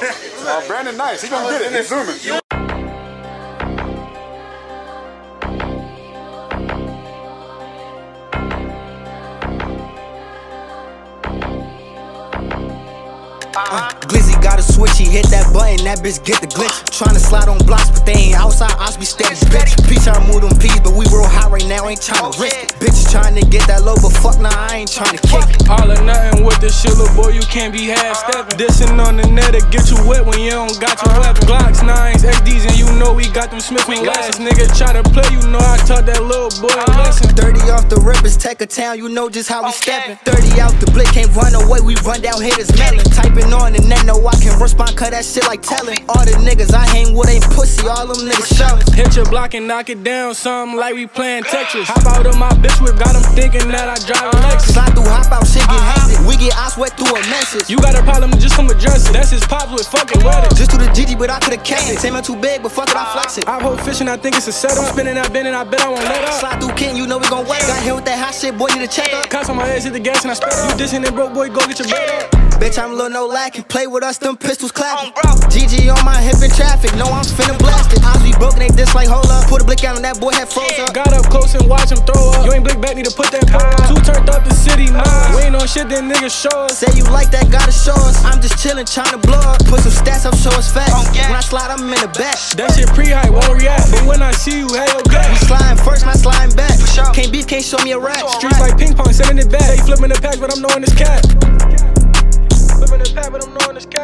Oh, Brandon nice. He gonna get it. He's zooming. Glizzy got a switch, he hit that button, that bitch get the glitch. Tryna slide on blocks, but they ain't outside, I be steady, bitch. Peach, I move them peas, but we real high right now, ain't tryna risk it. Bitches tryna get that low, but fuck nah, I ain't tryna kick it. All or nothing with this shit, little boy, you can't be half-stepping. Dissing on the net to get you wet when you don't got your weapon. Glocks, 9s, XDs, and you know we got them Smith & Wessons. Nigga try to play, you know I taught that little boy a lesson. 30 off the rippers, tech a town, you know just how we steppin'. 30 out the blick, can't run away, we run down hitters melon. Typing on the net, know I can respond, cut that shit like tellin'. All the niggas I hang with ain't pussy, all them niggas shellin'. Hit your block and knock it down, something like we playin' Tetris. Hop out of my bitch whip, got them thinking that I drive a Lexus. Slide through, hop out, shit get hectic. We get eyes wet through a message. You got a problem, just come address it. That's his pops with fucking wedding. Just do the GG, but I could've kept it. Say man too big, but fuck it, I flex it. I hold fishing, I think it's a setup. Spinning that bend and I bet I won't let up. Slide through King, you know we gon' wet. Got hit with that hot shit, boy, need a check up. Cops on my ass, hit the gas and I spit up. You dissing and broke, boy, go get your bread up. Bitch, I'm Lil No Lackin', play with us, them pistols clapping. GG on my hip in traffic, know I'm finna blast it. Eyes be broken, they diss like hold up. Put a blick out on that boy, head froze up. Got up close and watch him throw up. You ain't blick back, need to put that pole up. Two turned up the city, nah. We ain't on shit, then niggas show us. Say you like that, gotta show us. I'm just chillin', tryna blow up. Put some stats up, show us facts. When I slide, I'm in the back. That shit pre-hype, won't react. But when I see you, hey, okay. We sliding first, not sliding back. Can't beef, can't show me a rap. Streets like ping pong, sending it back. They flipping the pack, but I'm knowing this cat. Flipping the pack, but I'm knowing this cat.